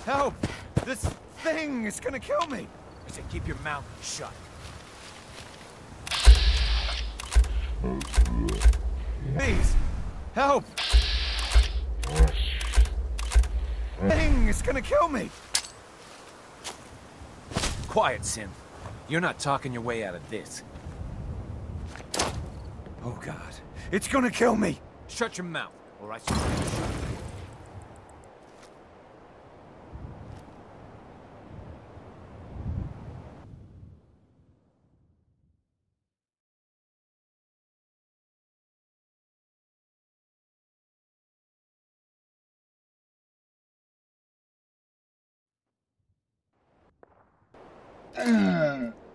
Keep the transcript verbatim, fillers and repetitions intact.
Help! This thing is gonna kill me! I said keep your mouth shut. Please! Help! Thing is gonna kill me! Quiet, Sim. You're not talking your way out of this. Oh God. It's gonna kill me! Shut your mouth, or I swear to shut it. Uh.